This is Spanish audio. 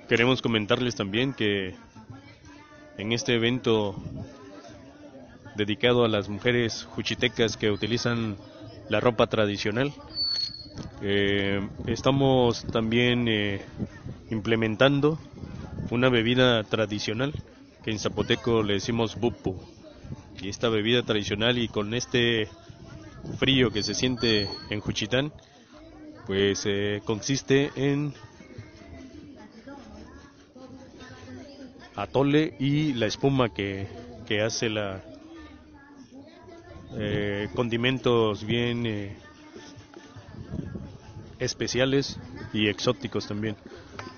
Queremos comentarles también que en este evento dedicado a las mujeres juchitecas que utilizan la ropa tradicional, estamos también implementando una bebida tradicional que en zapoteco le decimos bupu. Y esta bebida tradicional, y con este frío que se siente en Juchitán, pues consiste en atole y la espuma que hace la condimentos bien especiales y exóticos también.